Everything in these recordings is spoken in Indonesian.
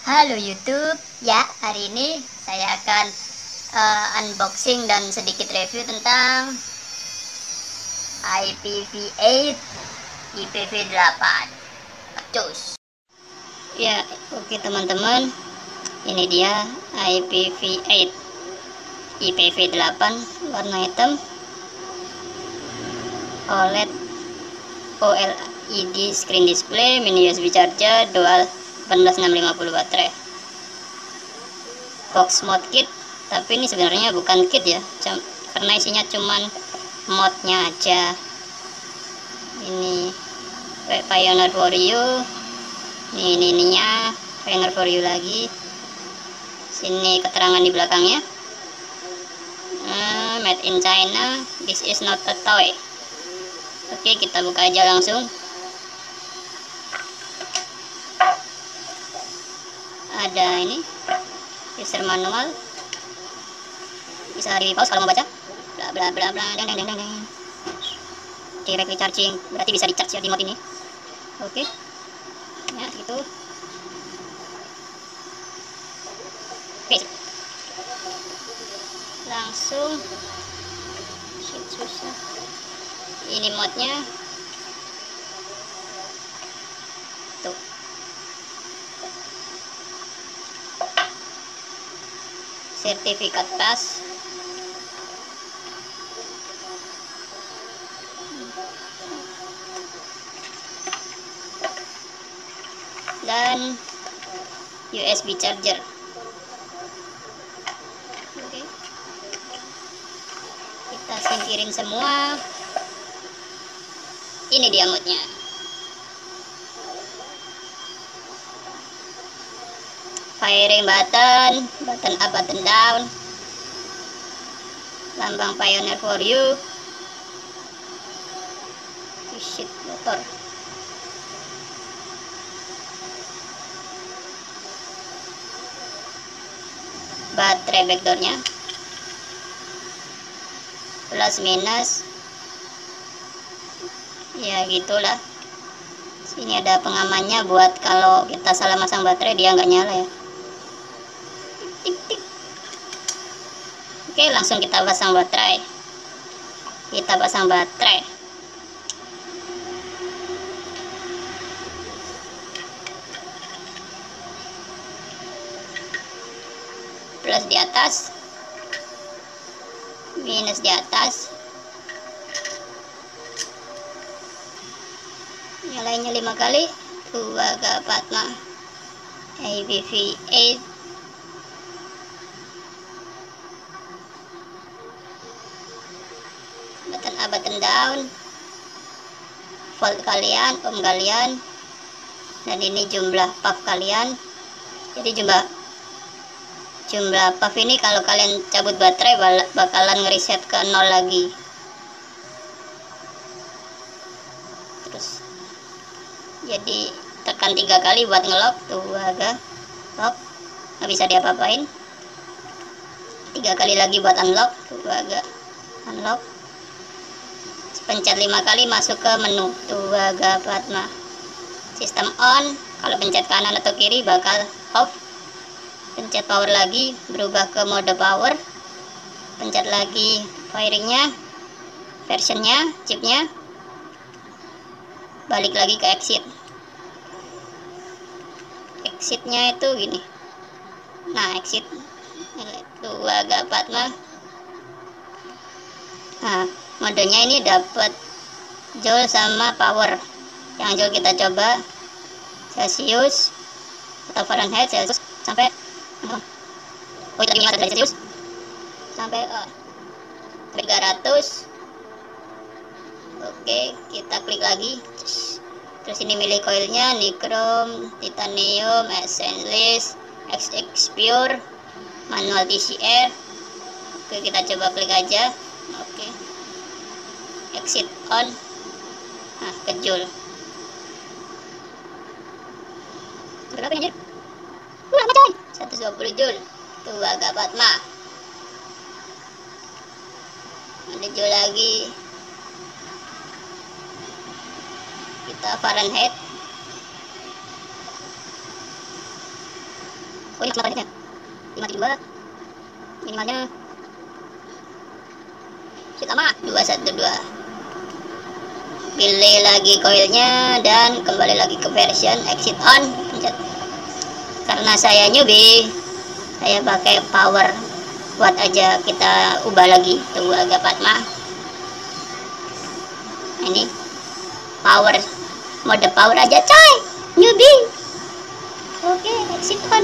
Halo YouTube, ya hari ini saya akan unboxing dan sedikit review tentang IPv8 IPv8. Cus. Ya, oke teman-teman, ini dia IPv8 IPv8 warna hitam, OLED screen display, mini USB charger, dual 18650 baterai, box mod kit. Tapi ini sebenarnya bukan kit ya, karena isinya cuman modnya aja. Ini Pioneer for you, ininya Pioneer for you lagi. Sini keterangan di belakangnya, made in China, this is not a toy. Oke, kita buka aja langsung. Ada ini user manual, bisa di pause kalau mau baca, bla bla bla bla, deng deng deng deng. Directly charging, berarti bisa di charge ya di mode ini. Oke, ya gitu. Oke, langsung susah. Ini modnya tuh, sertifikat pas, dan USB charger. Oke, kita singkirin semua. Ini dia modnya. Firing button up, button down, lambang Pioneer for you, shit motor, baterai backdoornya, plus minus, ya gitulah. Sini ada pengamannya buat kalau kita salah masang baterai dia nggak nyala ya. Tik tik. Oke, langsung kita pasang baterai. Plus di atas, minus di atas. Nyalainnya 5 kali. Tuwagaapatma IPv8. Button up, button down, volt kalian, ohm kalian, dan ini jumlah puff kalian. Jadi jumlah puff ini kalau kalian cabut baterai bakalan ngereset ke 0 lagi. Terus jadi tekan 3 kali buat ngelock. Tuh agak lock, nggak bisa diapa-apain. 3 kali lagi buat unlock. Tuh agak unlock. Pencet 5 kali masuk ke menu Tuwagaapatma. Sistem on, kalau pencet kanan atau kiri bakal off. Pencet power lagi berubah ke mode power. Pencet lagi firingnya, versionnya, chipnya, balik lagi ke exit. Exitnya itu gini. Nah, exit Tuwagaapatma. Nah, modenya ini dapat joule sama power. Yang joule kita coba Celsius atau Fahrenheit, Celsius sampai Celsius sampai 300. Oke, kita klik lagi. Terus ini milih coilnya, nichrome, titanium, stainless, XX pure, manual TCR. Oke, kita coba klik aja. Oke, exit on. Nah, ke joule berapa ini? Lama coy, 120 joule. Tuwagaapatma. Ada joule lagi. Kita Fahrenheit. Oh ini kemarinnya 572 minimalnya sama 212. Pilih lagi koilnya dan kembali lagi ke version exit on, pencet. Karena saya newbie, saya pakai power watt aja, kita ubah lagi tunggu agak Fatma. Ini power, mode power aja coy, newbie. Oke, exit on.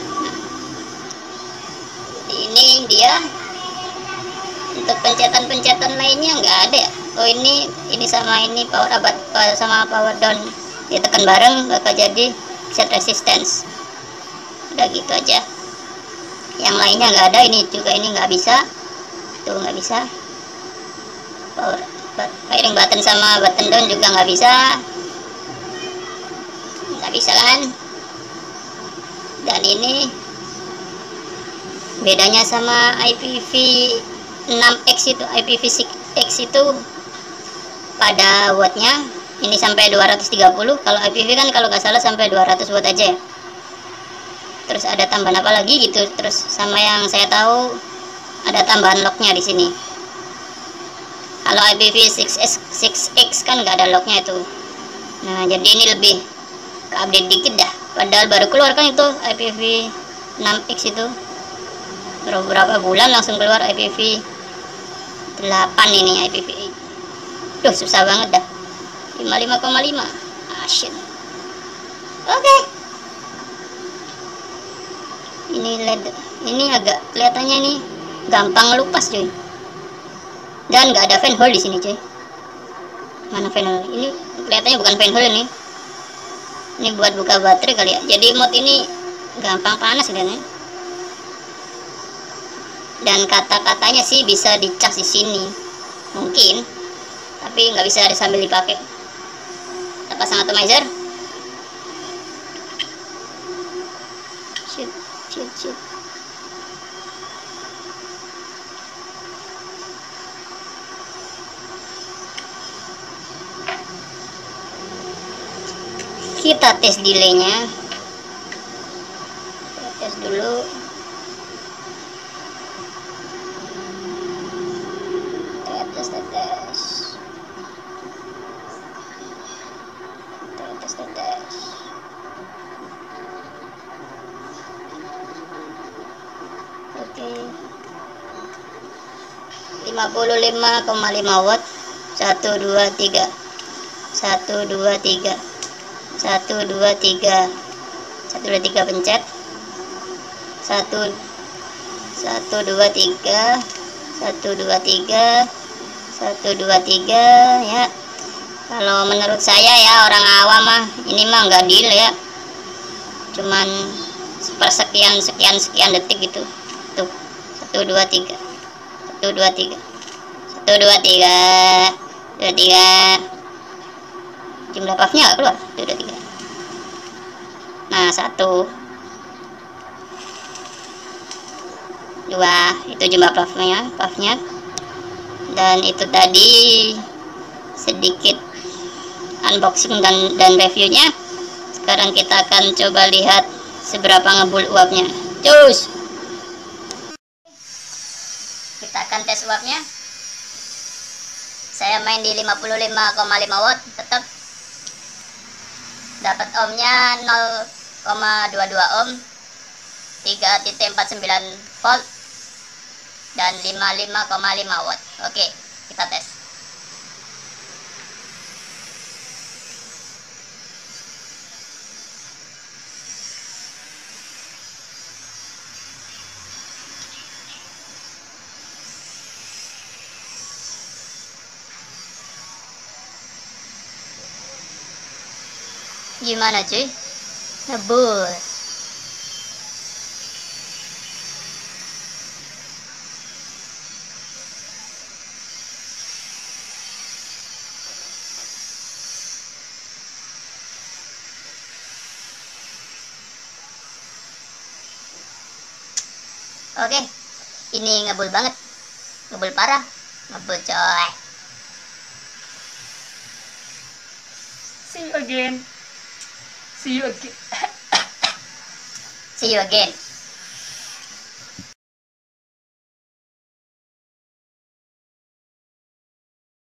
Ini dia. Untuk pencetan lainnya nggak ada ya. Oh ini sama ini power abad sama power down ditekan bareng bakal jadi set resistance. Udah gitu aja. Yang lainnya nggak ada, ini juga ini nggak bisa. Tuh nggak bisa. Power firing button sama button down juga nggak bisa. Nggak bisa kan? Dan ini bedanya sama IPv 6X itu, IPv6X itu pada wattnya ini sampai 230. Kalau IPv kan kalau nggak salah sampai 200 watt aja ya. Terus ada tambahan apa lagi gitu. Terus sama yang saya tahu ada tambahan locknya di sini. Kalau IPv6X kan nggak ada locknya itu. Nah jadi ini lebih ke update dikit dah. Padahal baru keluar kan itu IPv6X itu. Beberapa bulan langsung keluar IPv 8 ini IPv 8. Duh susah banget dah. 55,5. Shit. Oke. Ini LED. Ini agak kelihatannya nih gampang ngelupas cuy. Dan nggak ada fan hole di sini cuy. Mana fan hole? Ini kelihatannya bukan fan hole ini. Ini buat buka baterai kali ya. Jadi mod ini gampang panas kelihatannya. Dan kata-katanya sih bisa dicas di sini mungkin, tapi nggak bisa sambil dipakai. Kita pasang atomizer. Shit. Kita tes delaynya. Kita tes dulu. Tes. Oke. 55,5 watt. 1 2 3. 1 2 3. 1 2 3. 1 2 3 pencet. 1 1 2 3. 1 2 3. 1 2 3 ya. Kalau menurut saya ya orang awam mah ini mah nggak deal ya, cuman sepersekian sekian detik gitu. Tuh 1 2 3. 1 2 3. 1 2 3. 2 3. Jumlah puffnya nggak keluar. 1 2 3. Nah 1 2 itu jumlah puffnya. Dan itu tadi sedikit unboxing dan reviewnya. Sekarang kita akan coba lihat seberapa ngebul uapnya. Cus, kita akan tes uapnya. Saya main di 55,5 watt, tetap dapat ohmnya 0,22 ohm, 3.49 volt dan 55,5 watt. Oke, kita tes. Gimana cuy? Ngebus. Oke, ini ngebul banget, ngebul parah, ngebul coy. See you again. See you again. See you again.